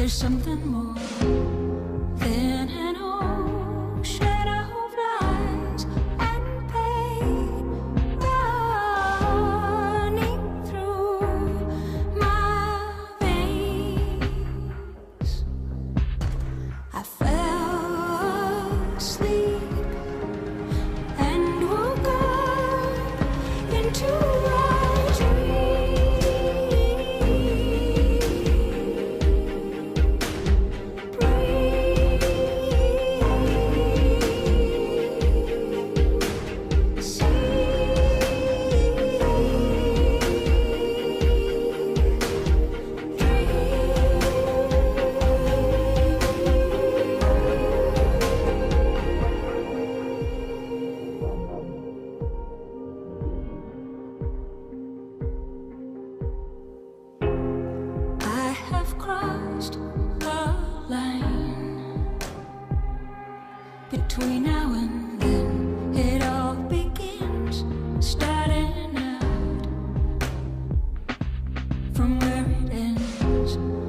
There's something more than an ocean of lies and pain running through my veins. I fell asleep and woke up into a between now and then, it all begins, starting out from where it ends.